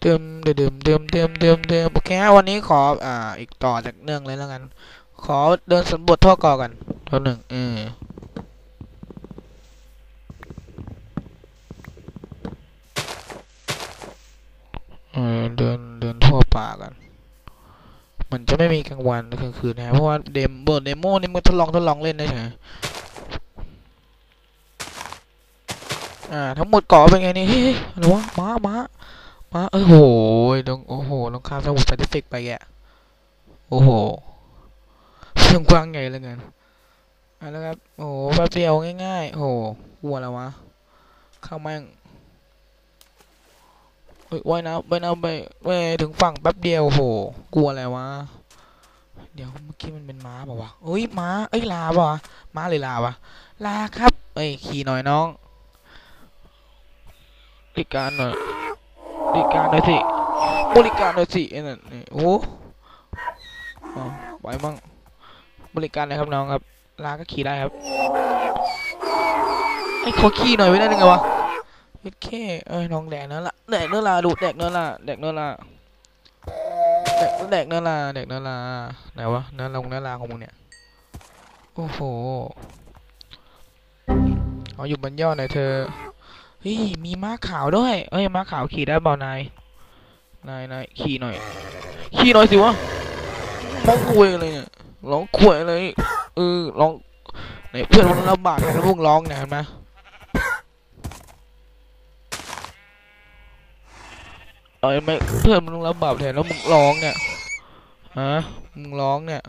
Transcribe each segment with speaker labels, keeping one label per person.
Speaker 1: โอเคฮะวันนี้ขออีกต่อจากเนื่องเลยแล้วกันขอเดินสำรวจท่อกอกันตัวหนึ่งเดินทั่วป่ากันมันจะไม่มีกลางวันกลางคืนนะเพราะว่าเดโมนี่มันทดลองเล่นได้ใช่ทั้งหมดเกาะเป็นไงนี่เฮ้ยอะไรวะม้าโอ้โหต้องข้ามสมุทรแปซิฟิกไปแกโอ้โหเรื่องกว้างใหญ่เลยเงินแล้วครับโอ้โหแป๊บเดียวง่ายๆโอ้โหกลัวแล้ววะเข้าแม่งว่ายน้ำไปถึงฝั่งแป๊บเดียวโอ้โหกลัวอะไรวะเดี๋ยวเมื่อกี้มันเป็นม้าเปล่าวะม้าลาเปล่าวะม้าหรือลาวะลาครับขี่หน่อยน้องบริการหน่อยบริการหน่อยสิไอ้นั่นนี่โอ้ไหวมั่งบริการเลยครับน้องครับลาก็ขี่ได้ครับขอขี่หน่อยไม่ได้ยังไงวะแค่น้องแดกเนื้อละดูแดกเนื้อละแดกเนื้อละไหนวะเนื้อลาของมึงเนี่ยโอ้โหเอาอยู่บนยอดหน่อยเธอมีม้าขาวด้วยม้าขาวขี่ได้เปล่านายขี่หน่อยสิวะร้องคุยเลยเนี่ยร้องคุยเลยร้องไหนเพื่อนมันลำบากแล้วพวกร้องเนี่ยเห็นไหมไม่เพื่อนมันลำบากแทนแล้วมึงร้องเนี่ยมึงร้องเนี่ย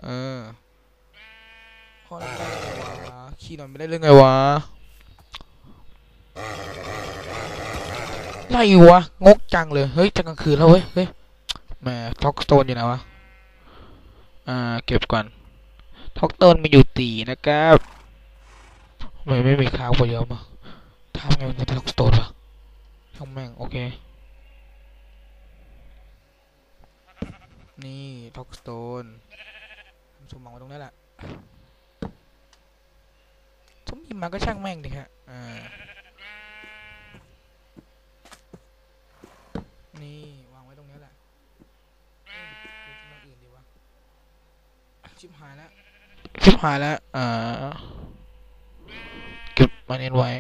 Speaker 1: ข้อนั้นได้ไงวะขี่หน่อยไม่ได้เรื่องไงวะไล่วะงกจังเลยเฮ้ยจะกลางคืนแล้วเฮ้ยแหมท็อกสโตนอยู่ไหนวะเก็บก่อนท็อกสโตนมีอยู่ตีนะครับไม่มีค้างพอเยอะมาทำไงมันจะท็อกสโตนวะช่างแม่งโอเคนี่ท็อกสโตนสมองไว้ตรงนี้แหละสมมติมาก็ช่างแม่งดิฮะนี่วางไว้ตรงนี้แหละอื่นดีวะชิบหายแล้วเก็บมาเน้นไว้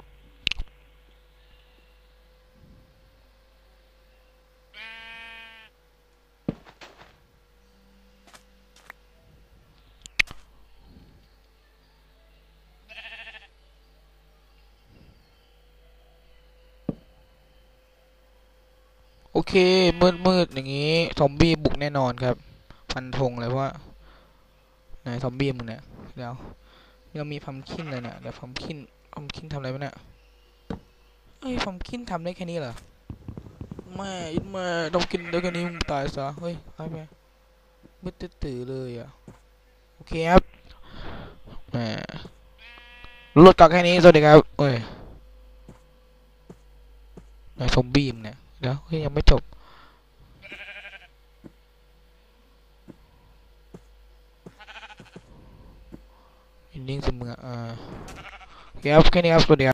Speaker 1: โอเคมืดอย่างงี้ซอมบี้บุกแน่นอนครับฟันธงเลยว่าไหนซอมบี้มึงเนี่ยเดี๋ยวยังมีพัมคินเลยเนี่ยเดี๋ยวพัมคินทำอะไรวะเนี่ยพัมคินทำได้แค่นี้เหรอแม่ต้องกินได้แค่นี้มึงตายซะเฮ้ยไปมืดตื่นเลยอ่ะโอเคครับแหมรถกักแค่นี้สวัสดีครับไหนซอมบี้มึงเนี่ยเดี๋ยวยังไม่จบอินดิ้งสมึงครับแค่นี้ครับสวัสดีครับ